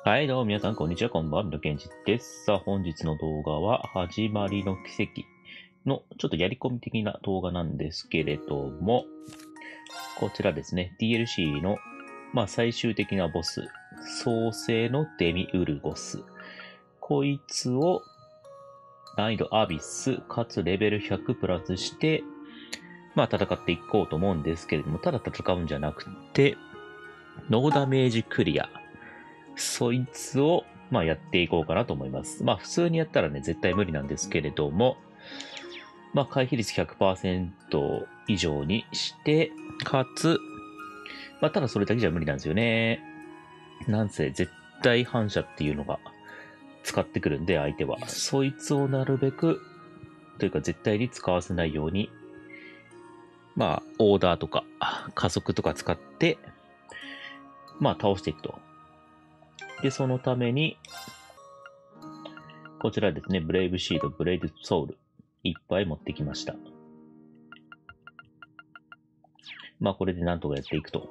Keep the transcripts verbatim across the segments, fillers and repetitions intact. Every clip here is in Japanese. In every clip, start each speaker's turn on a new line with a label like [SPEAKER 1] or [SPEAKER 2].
[SPEAKER 1] はい、どうも皆さん、こんにちは、こんばんは、みのけんじです。さあ、本日の動画は、始まりの奇跡の、ちょっとやり込み的な動画なんですけれども、こちらですね、ディーエルシー の、まあ、最終的なボス、創世のデミウルゴス。こいつを、難易度アビス、かつレベルひゃくプラスして、まあ、戦っていこうと思うんですけれども、ただ戦うんじゃなくて、ノーダメージクリア。そいつを、まあ、やっていこうかなと思います。まあ、普通にやったらね、絶対無理なんですけれども、まあ、回避率 ひゃくパーセント 以上にして、かつ、まあ、ただそれだけじゃ無理なんですよね。なんせ、絶対反射っていうのが使ってくるんで、相手は。そいつをなるべく、というか絶対に使わせないように、まあ、オーダーとか、加速とか使って、まあ、倒していくと。で、そのために、こちらですね、ブレイブシード、ブレイドソウル、いっぱい持ってきました。まあ、これでなんとかやっていくと。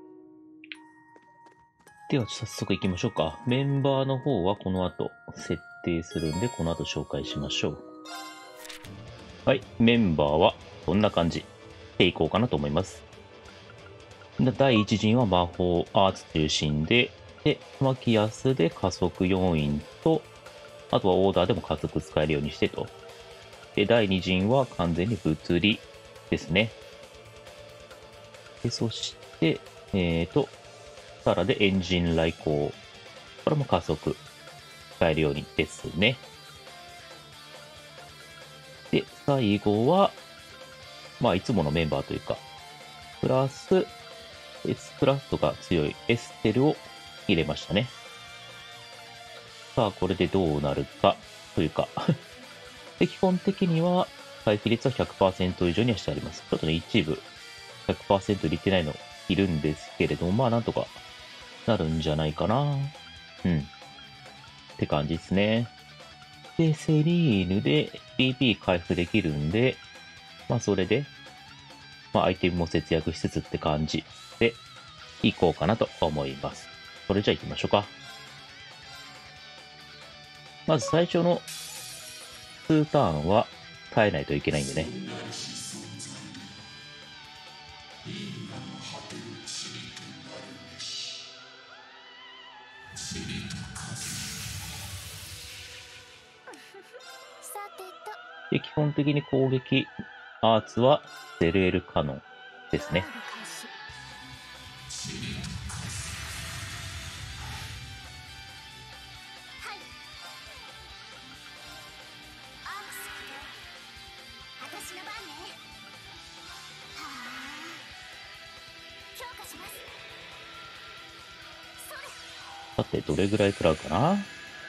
[SPEAKER 1] では、早速行きましょうか。メンバーの方はこの後設定するんで、この後紹介しましょう。はい、メンバーはこんな感じでいこうかなと思います。第一陣は魔法アーツ中心で、で、マキアスで加速要因と、あとはオーダーでも加速使えるようにしてと。で、第二陣は完全に物理ですね。で、そして、えーと、さらでエンジン来航。これも加速使えるようにですね。で、最後は、まあ、いつものメンバーというか、プラス、S クラフトが強いエステルを入れましたね。さあ、これでどうなるか、というかで、基本的には、回避率は ひゃくパーセント 以上にはしてあります。ちょっとね、一部、ひゃくパーセント 入れてないのいるんですけれども、まあ、なんとかなるんじゃないかな。うん。って感じですね。で、セリーヌで ピーピー 回復できるんで、まあ、それで、まあ、アイテムも節約しつつって感じで、いこうかなと思います。それじゃあ行きましょうか。まず最初のにターンは耐えないといけないんでね。で、基本的に攻撃アーツはゼルエルカノンですね。さて、どれぐらい食らうかな。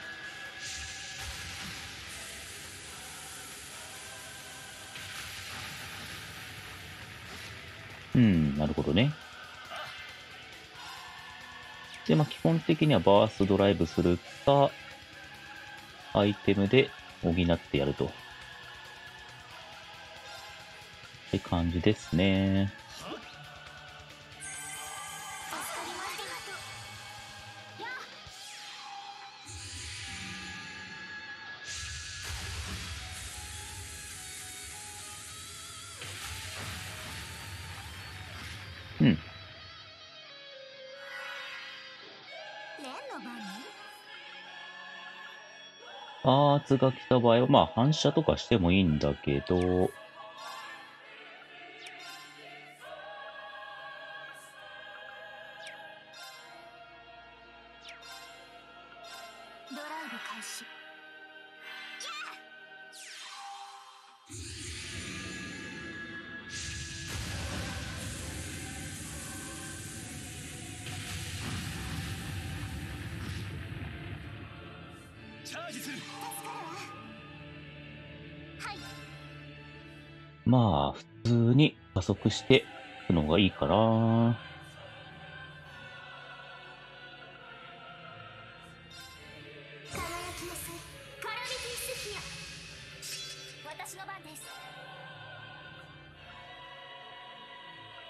[SPEAKER 1] うん、なるほどね。で、まあ、基本的にはバーストドライブするか、アイテムで補ってやると。って感じですね。うん。アーツが来た場合は、まあ反射とかしてもいいんだけど、まあ普通に加速していくのがいいかな。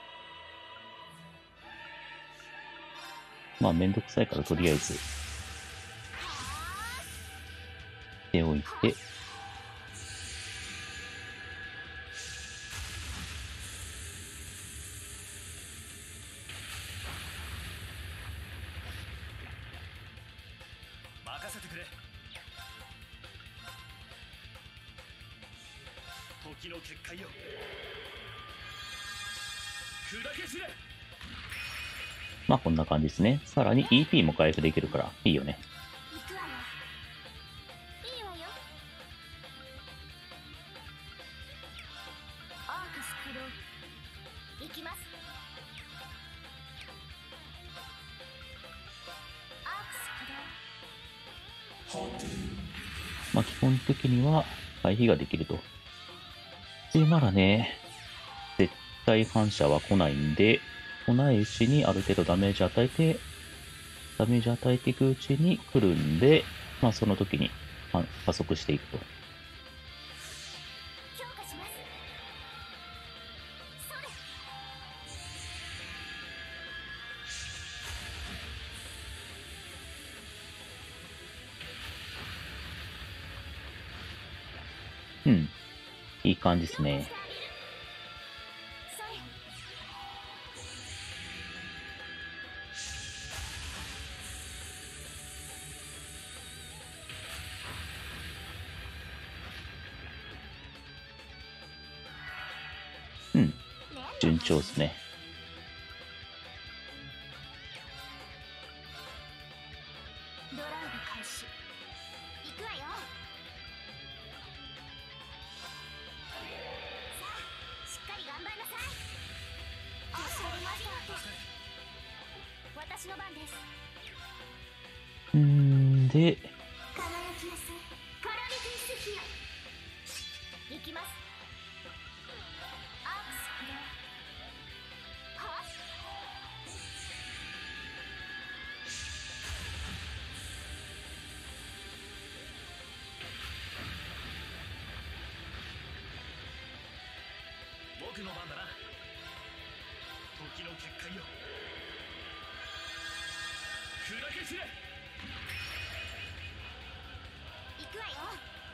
[SPEAKER 1] まあめんどくさいからとりあえずいて、
[SPEAKER 2] 任せてくれ。時の結界よ、砕け散れ。
[SPEAKER 1] まあこんな感じですね。さらに イーピー も回復できるからいいよね。
[SPEAKER 3] 行くわよ。いいわよ。アークス駆動。行きます。アークス駆動。
[SPEAKER 1] まあ基本的には回避ができると。で、まだね、絶対反射は来ないんで、来ないうちにある程度ダメージ与えて、ダメージ与えていくうちに来るんで、まあその時には加速していくと。
[SPEAKER 3] 強化します。それ。
[SPEAKER 1] うん。いい感じですね。
[SPEAKER 3] それ。
[SPEAKER 1] うん。
[SPEAKER 3] ね
[SPEAKER 1] 順調ですね。
[SPEAKER 3] ドラウド開始。行くわよ。さあ、しっかり頑張りなさい。あ、ありました。私の番です。
[SPEAKER 1] うーん、で、
[SPEAKER 3] 輝きなさい。カラビティスフィア。行きます。アークス駆動。はっ。
[SPEAKER 2] 僕の番だな。時の結界よ、砕け散れ。
[SPEAKER 3] 行くわよ。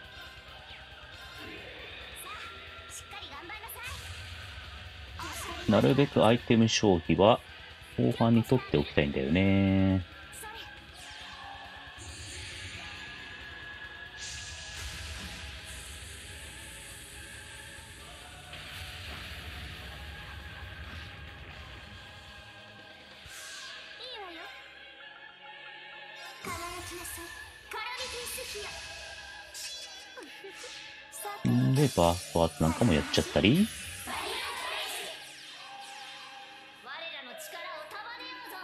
[SPEAKER 3] さあ、しっかり頑張りなさい。
[SPEAKER 1] なるべくアイテム消費は後半に取っておきたいんだよね。
[SPEAKER 3] それ。いいわよ。輝きなさい。カラビティスフィア。さて、
[SPEAKER 1] んで、バーストアーツなんかもやっちゃったり、
[SPEAKER 3] 我らの力を束ねようぞ。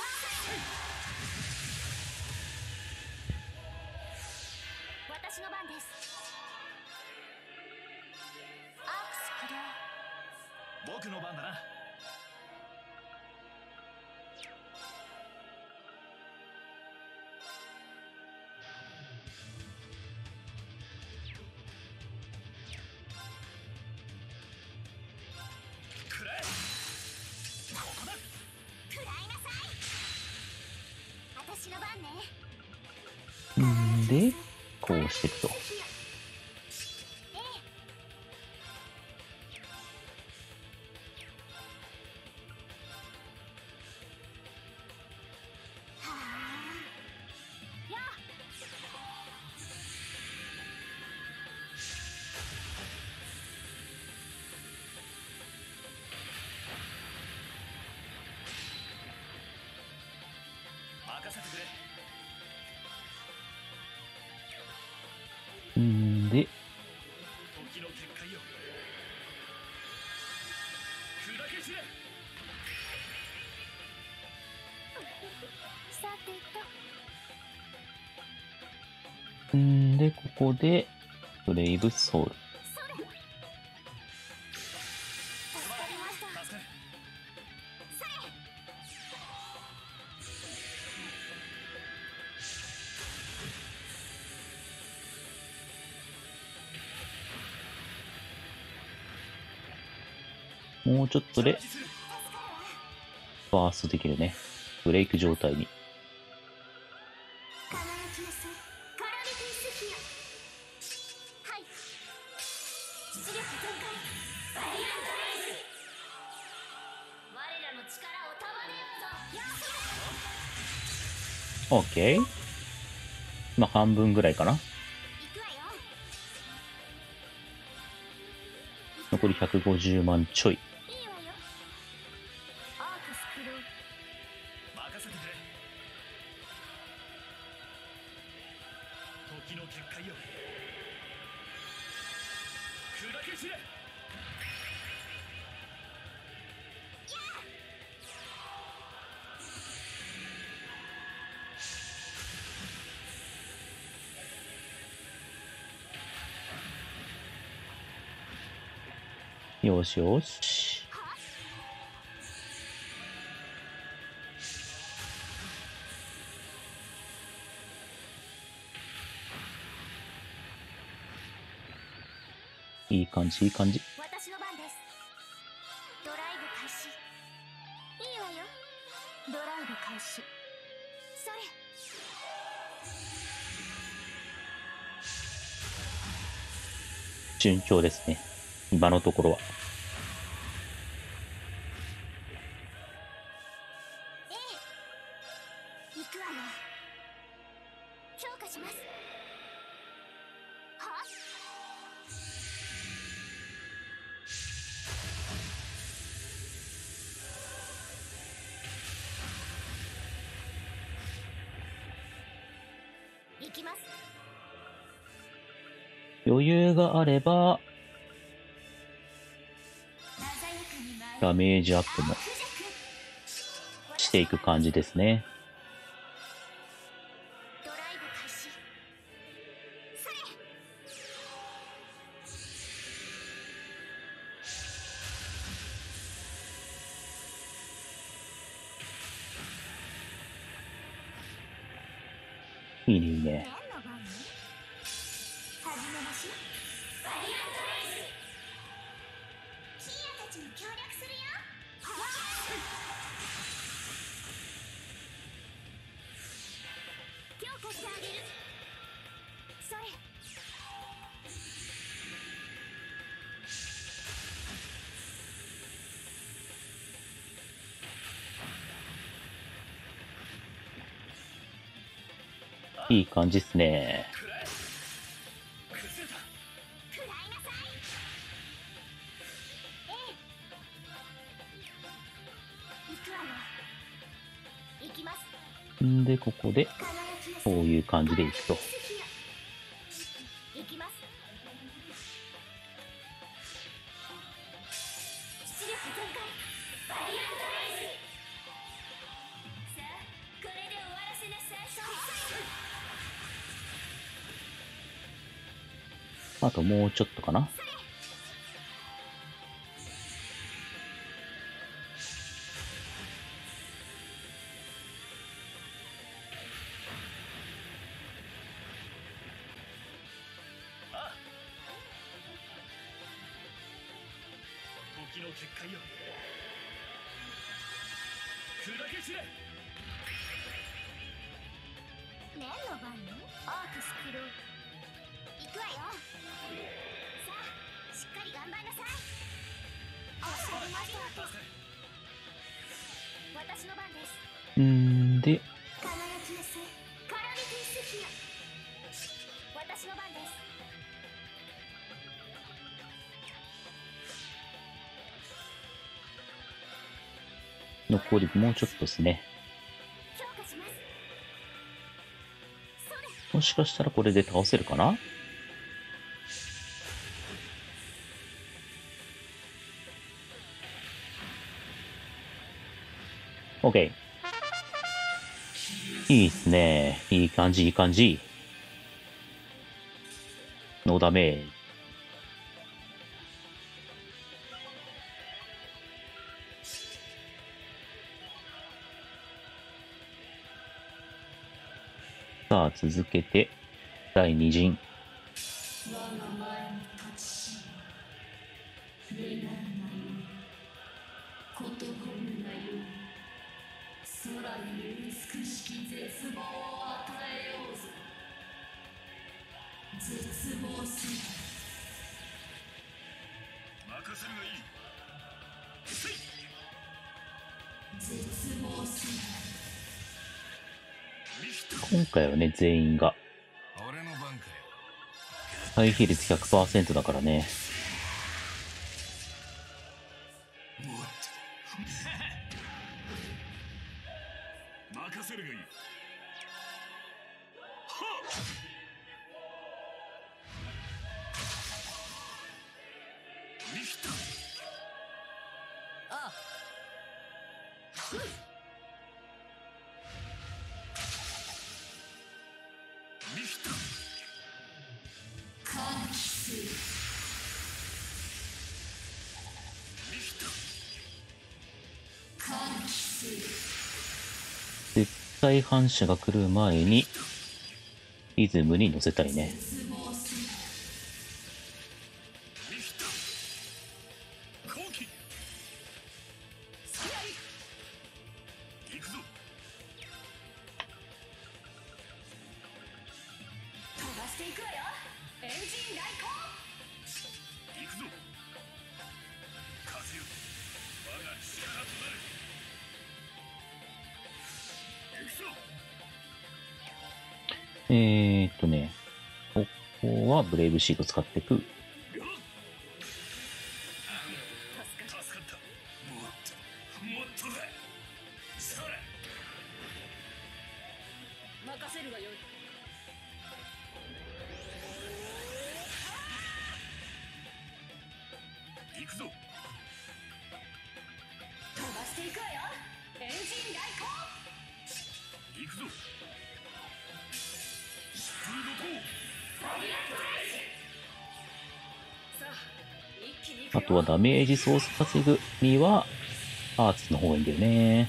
[SPEAKER 3] 私の番です。アークス駆動。
[SPEAKER 2] 僕の番だな。くらえ。ここだ。
[SPEAKER 3] 食らいなさい。私の番ね。
[SPEAKER 1] んで、こうしていくと。
[SPEAKER 3] ええ。はあ。やあ。
[SPEAKER 2] 任せてくれ。
[SPEAKER 1] んで、
[SPEAKER 2] 時の結界よ、砕け散れ。
[SPEAKER 3] さてと。
[SPEAKER 1] んで、ここで、ブレイブソウル。
[SPEAKER 3] それ。助かりました。
[SPEAKER 2] 助かる。
[SPEAKER 3] それ。
[SPEAKER 1] もうちょっとで
[SPEAKER 2] チャージする。
[SPEAKER 3] 助かるわ。
[SPEAKER 1] バーストできるね。ブレイク状態に。
[SPEAKER 3] 輝きなさい。カラビティスフィア。
[SPEAKER 1] OK。まあ、半分ぐらいかな。
[SPEAKER 3] 行くわよ。
[SPEAKER 1] 残りひゃくごじゅうまんちょい。
[SPEAKER 3] いいわよ。アークスクロー
[SPEAKER 2] 任せてくれ。時の結界よ、砕け散れ。
[SPEAKER 1] よしよし。いい感じ、いい感じ。
[SPEAKER 3] 私の番です。ドライブ開始。いいわよ。ドライブ開始。それ。
[SPEAKER 1] 順調ですね。今のところは。
[SPEAKER 3] ええ。行くわよ。強化します。は行きます。
[SPEAKER 1] 余裕があれば、
[SPEAKER 3] 鮮やかに舞う
[SPEAKER 1] ダメージアップも
[SPEAKER 3] クジャク。
[SPEAKER 1] していく感じですね。
[SPEAKER 3] ドライブ開始。それ。
[SPEAKER 1] いいね、いいね。
[SPEAKER 3] 何の番に始めましょう。バリアントレイス。キーヤたちに協力するよ。はっ。強化してあげる。それ。
[SPEAKER 1] いい感じっすね。
[SPEAKER 2] くらえ。崩れた。
[SPEAKER 3] 食らいなさい。ええ。行くわよ。行きます。
[SPEAKER 1] んで、ここで、
[SPEAKER 3] 輝きなさい。
[SPEAKER 1] こういう感じでいくと。
[SPEAKER 3] 行きます。出力全開。バリアントレイス。さあ、これで終わらせなさい。
[SPEAKER 1] あともうちょっとかな。
[SPEAKER 2] 時の結界よ、砕け散れ。
[SPEAKER 3] 何の番にアークスクロー行くわよ。さあ、しっかり頑張りなさい。おっしゃりました。私の番です。
[SPEAKER 1] んで、
[SPEAKER 3] 輝きなさい。カラミティスフィア。私の番です。
[SPEAKER 1] 残りもうちょっとですね。
[SPEAKER 3] 強化します。それ。
[SPEAKER 1] もしかしたらこれで倒せるかな？ OK。いいっすね。いい感じ、いい感じ。ノーダメージ。さあ、続けて、第二陣。
[SPEAKER 2] 任せるがいい。せい。見
[SPEAKER 1] 今回はね、全員が
[SPEAKER 2] 俺の番かよ。
[SPEAKER 1] 回避率 ひゃくパーセント だからね。
[SPEAKER 2] もっと任せるがいい。はっリヒタ
[SPEAKER 4] あ
[SPEAKER 2] リヒタリヒタ
[SPEAKER 1] 絶対反射が来る前にリズムに乗せたいね。
[SPEAKER 2] リヒタ後期行くぞ。
[SPEAKER 4] 飛ばしていくわよ。エンジン来航。
[SPEAKER 2] 行くぞ。風よ、我が力となる。行くぞ。
[SPEAKER 1] えーっとね、ここはブレイブシート使っていく。
[SPEAKER 2] よっ助かった。もっともっとだ。それ
[SPEAKER 4] 任せるがよい。
[SPEAKER 2] 行くぞ。
[SPEAKER 4] 飛ばしていくわよ。エンジン来航。
[SPEAKER 2] 行くぞ。スピードと
[SPEAKER 4] さあ一気に行くよ。
[SPEAKER 1] あとはダメージソース稼ぐにはアーツの方がいいんだよね。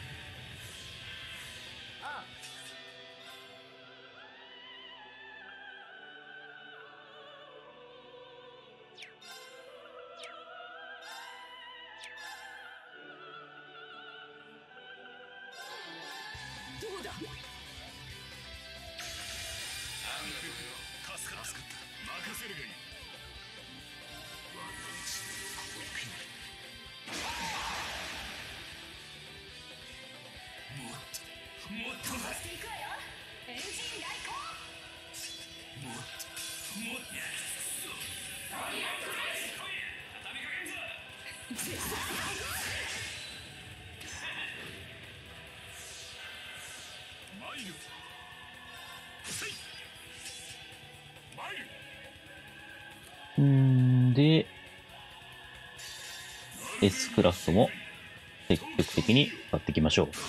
[SPEAKER 4] あどうだ。
[SPEAKER 2] 助かった。任せるがいい。我が道こう行くんだ。もっともっとだ。
[SPEAKER 4] 飛ばしていくわよ。エンジン来航。
[SPEAKER 2] もっともっとやマイルせいマイル
[SPEAKER 1] んーで、S クラフトも積極的に買っていきましょう。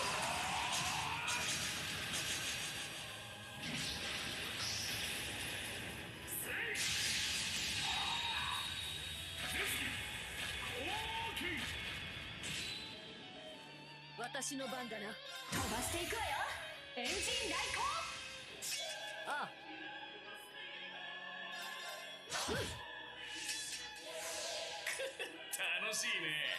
[SPEAKER 4] 私の番だな。飛ばしていくわよ。エンジン来航。あ
[SPEAKER 2] 楽しいね。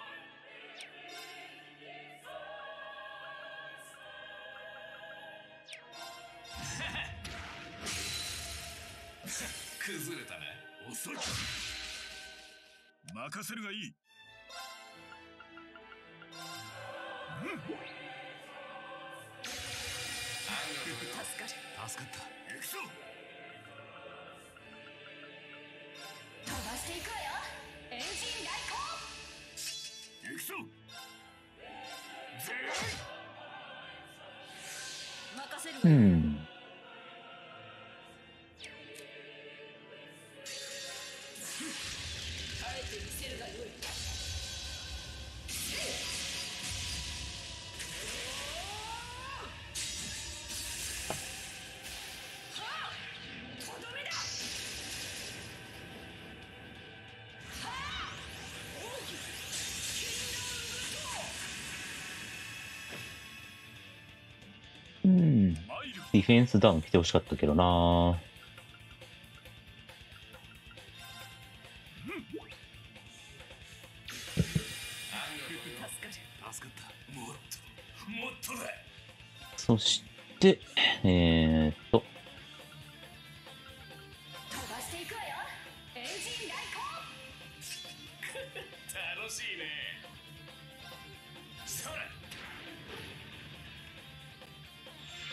[SPEAKER 2] 崩れたな。遅い。任せるがいい。
[SPEAKER 4] 助かる。
[SPEAKER 2] 助かった。行くぞ。
[SPEAKER 4] 飛ばしていくわよ。エンジン来航。
[SPEAKER 2] 行くぞ。ぜ
[SPEAKER 4] 任せる
[SPEAKER 1] う
[SPEAKER 4] わよ。
[SPEAKER 1] ん。
[SPEAKER 4] あえて見せるがよい。
[SPEAKER 1] うん。
[SPEAKER 2] マイル
[SPEAKER 1] ディフェンスダウン来てほしかったけどな。
[SPEAKER 4] 助かる。
[SPEAKER 2] 助かった。もっともっとだ。
[SPEAKER 1] そして、えーっと、
[SPEAKER 4] 飛ばしていくわよ。エンジン来航。
[SPEAKER 2] 楽しいね。そら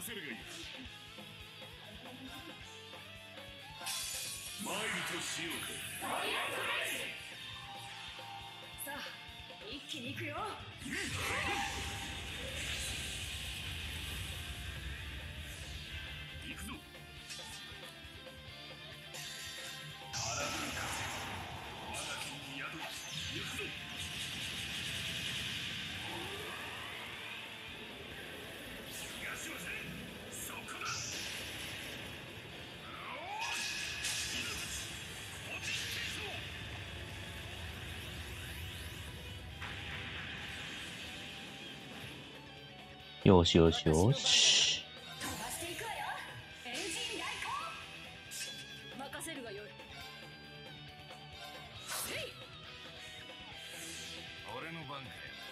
[SPEAKER 2] せるがいい。参りとしようか。
[SPEAKER 4] さあ一気に行くよ。
[SPEAKER 2] 行くぞ。荒ぶる風、我が剣に宿り、行くぞ。逃がしません。そこだ。
[SPEAKER 1] よしよしよし。
[SPEAKER 4] 飛ばしていくわよ。エンジン来航。任せるがよい。せい。
[SPEAKER 2] 俺の番かよ。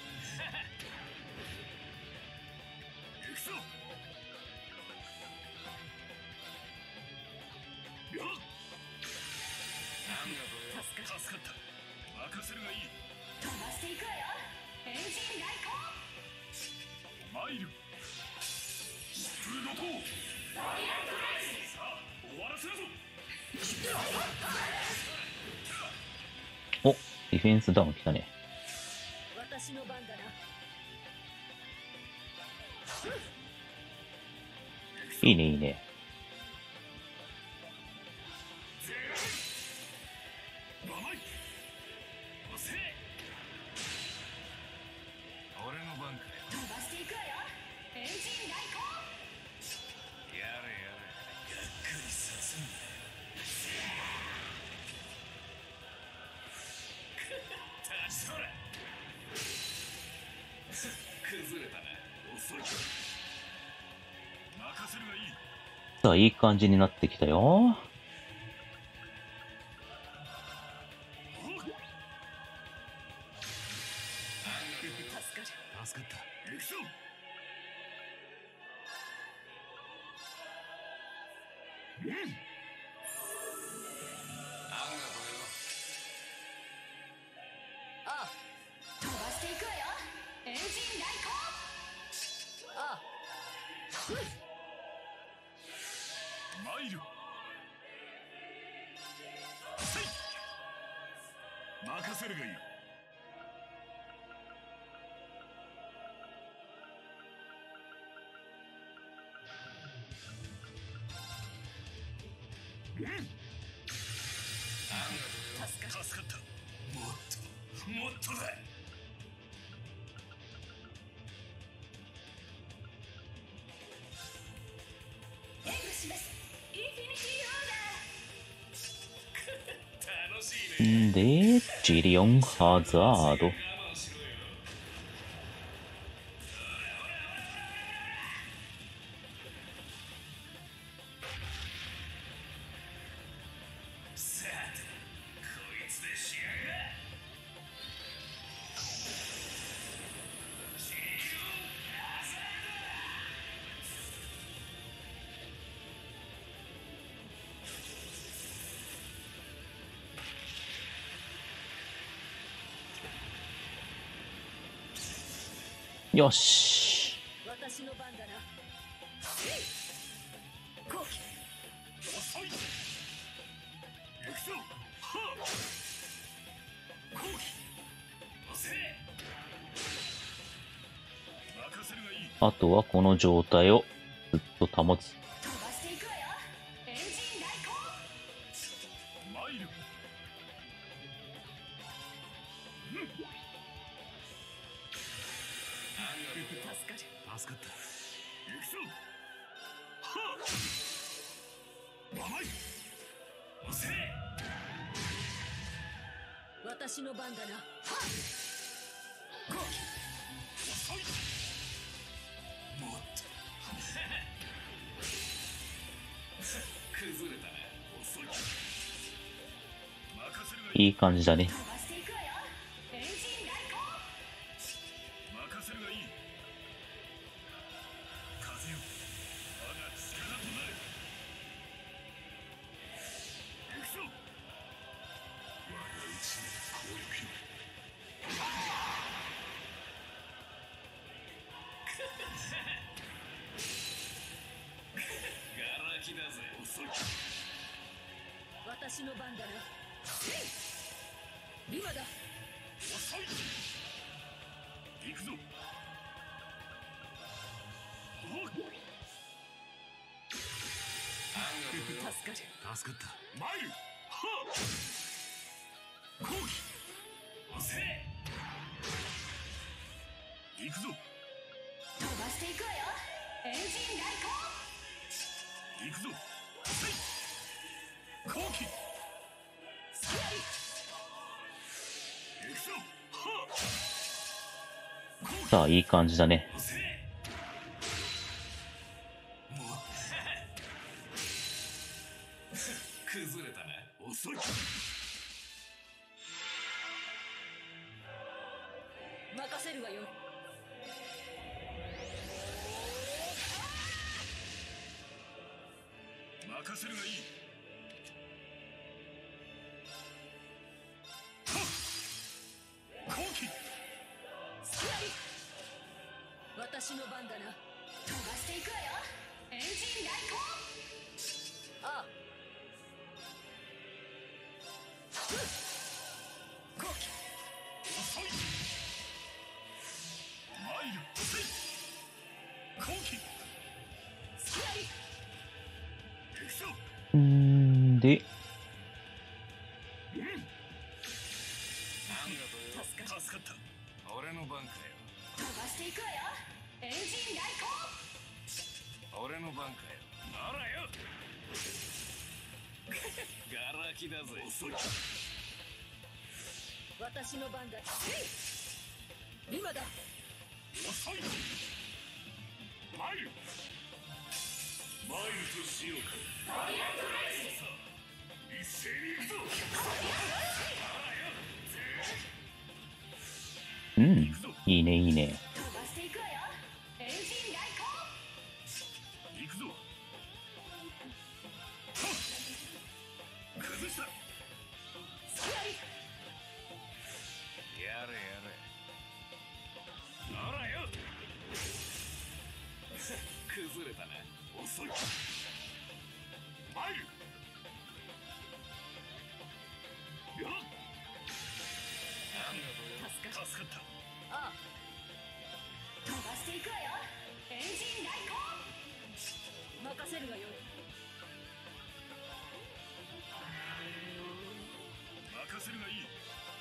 [SPEAKER 2] 行くぞ。よっ。なんだとよ。
[SPEAKER 4] 助か
[SPEAKER 2] 助かった。任せるがいい。
[SPEAKER 4] 飛ばしていくわよ。エンジン来航。
[SPEAKER 2] 参る。疾風怒涛。さあ終わらせるぞ。
[SPEAKER 1] お、ディフェンスダウン来たね。
[SPEAKER 4] 私の番だな。
[SPEAKER 1] いいねいいね。
[SPEAKER 2] 甘い。押せ。俺の番かよ。
[SPEAKER 4] 飛ばしていくわよ。エンジン来航。
[SPEAKER 2] やれやれ。がっかりさせんなよ。立ち去れ。崩れたな。遅い。任せるがいい。
[SPEAKER 1] さあ、いい感じになってきたよ。
[SPEAKER 4] 助かる。
[SPEAKER 2] 助かった。行くぞ。うん。あんがとよ。
[SPEAKER 4] ああ、飛ばしていくわよ。エンジン来航。ああ、
[SPEAKER 2] 参る。せい。任せるがいい。うん。
[SPEAKER 4] 助かる。
[SPEAKER 2] 助かった。もっともっとだ。
[SPEAKER 4] 援護します。インフィニティオーダー。
[SPEAKER 2] 楽しいね。
[SPEAKER 1] んで、ジリオンハザード。
[SPEAKER 2] 我慢しろよ。さて、こいつで仕上げだ。ジリオンハザー
[SPEAKER 1] よし。
[SPEAKER 4] 私の番だな。こう。
[SPEAKER 2] 遅い。行くぞ。はあ。こうき。押せ。任せるがいい。
[SPEAKER 1] あとはこの状態をずっと保つ。
[SPEAKER 4] 飛ばしていくわよ。エンジン来航。
[SPEAKER 2] 参る。うん。
[SPEAKER 4] 助かる。
[SPEAKER 2] 助かった。行くぞ。はあ。甘い。押せ。
[SPEAKER 4] 私の番だな。
[SPEAKER 2] 遅い。もっと。崩れたな。遅い。任せるがいい。
[SPEAKER 1] いい感じだね。
[SPEAKER 4] 飛ばしていくわよ。エンジン来航。
[SPEAKER 2] 任せるがいい。風よ、我が力となれ。行くぞ。我が内なる攻力よ。
[SPEAKER 4] 私の番だな。今だ。
[SPEAKER 2] 遅い。行くぞ。おっ
[SPEAKER 4] 助かる。
[SPEAKER 2] 助かった。参る。はっ。後期。せえ。行くぞ。
[SPEAKER 4] 飛ばしていくわよ。エンジン来航。
[SPEAKER 2] 行くぞ。せい。後期。
[SPEAKER 4] スキャリ。
[SPEAKER 2] 行くぞ。はっ。
[SPEAKER 1] さあ、いい感じだね。
[SPEAKER 2] せえ。もう崩れたな。遅い。
[SPEAKER 4] 任せるわよ。
[SPEAKER 2] 任せるがいい。はっ。後期。
[SPEAKER 4] スキャリ。私の番だな。飛ばしていくわよ。エンジン来航。ああ。後期。
[SPEAKER 2] 遅い。参る。せい。後期。
[SPEAKER 4] スキャリ。
[SPEAKER 2] 行くぞ。
[SPEAKER 1] んーで、
[SPEAKER 2] うん。
[SPEAKER 4] 助かる。
[SPEAKER 2] 助かった。俺の番かよ。
[SPEAKER 4] 飛ばしていくわよ。エンジン来航。
[SPEAKER 2] 俺の番かよ。ならよ。ガラキだぜ。遅い。
[SPEAKER 4] 私の番だ。今だ。
[SPEAKER 2] 遅い。参る。参るとしようか。さあ一斉に行くぞ。
[SPEAKER 1] うん、いいね、いいね。
[SPEAKER 4] 飛ばしていくわよ。エンジン来航。
[SPEAKER 2] 行くぞ。はっ。崩した。
[SPEAKER 4] スキャリ。
[SPEAKER 2] やれやれ。ならよ。崩れたな。遅い。参る。よっ。
[SPEAKER 4] 助かる。
[SPEAKER 2] 助かった。
[SPEAKER 4] ああ。飛ばしていくわよ。エンジン来航。任せるわよ。
[SPEAKER 2] 任せるがいい。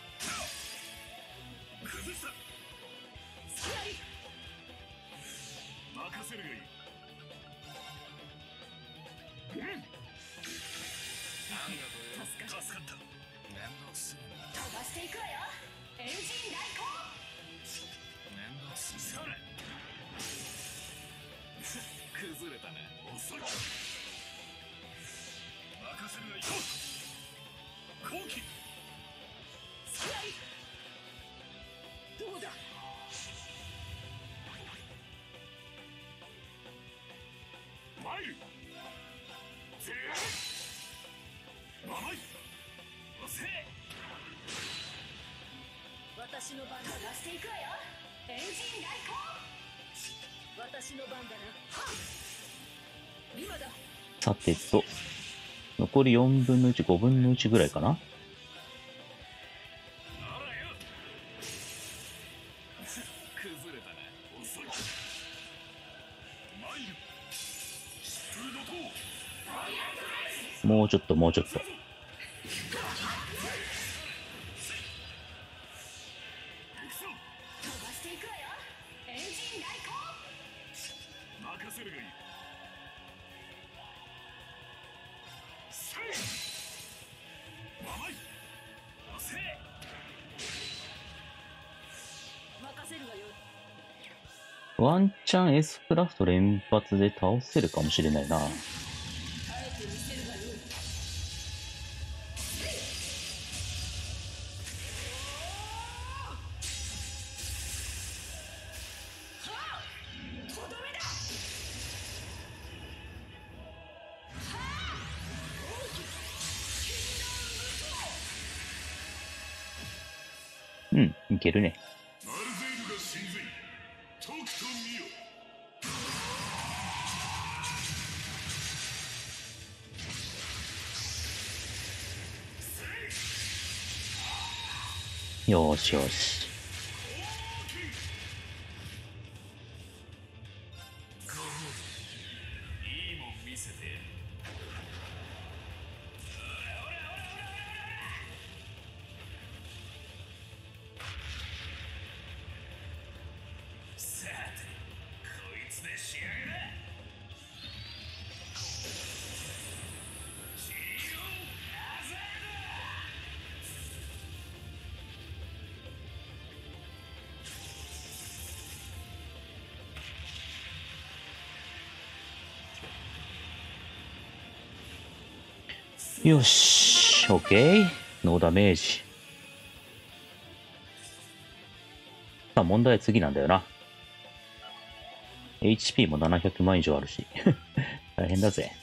[SPEAKER 2] 崩した。
[SPEAKER 4] スキャリ。
[SPEAKER 2] 任せるがいい。うん。
[SPEAKER 4] 助かる。
[SPEAKER 2] 助かった。面倒くせえな。
[SPEAKER 4] 飛ばしていくわよ。エンジン来航。
[SPEAKER 2] 面倒くせえ。それ。崩れたな。遅い。任せるがいい。後期。
[SPEAKER 4] スキャリ。どうだ。
[SPEAKER 2] 参る。ぜえ。甘い。遅え。
[SPEAKER 4] 私の番だ。飛ばしていくわよ。エンジン来航。私の番だな。はっ。今だ。
[SPEAKER 1] さてと、残りよんぶんのいち、ごぶんのいちぐらいかな。
[SPEAKER 2] ならよ。崩れたな。遅い。参る。疾風怒涛。
[SPEAKER 1] もうちょっと、もうちょっと。
[SPEAKER 2] 行くぞ。
[SPEAKER 4] 飛ばしていくわよ。エンジン来航。
[SPEAKER 2] 任せるがいい。せい。甘い。せえ。
[SPEAKER 4] 任せるわよ。
[SPEAKER 1] ワンチャン S クラフト連発で倒せるかもしれないな。
[SPEAKER 4] あえて見せるわよ。とどめだ。
[SPEAKER 1] うん、いけるね。
[SPEAKER 2] マルゼイルが神髄。とくと見よ。
[SPEAKER 1] よしよし。
[SPEAKER 2] いいもん見せてやる。さて、こいつで仕上げだ。ジオアザー
[SPEAKER 1] よし、オッケー。ノーダメージ。さあ、問題は次なんだよな。エイチピー もななひゃくまん以上あるし。大変だぜ。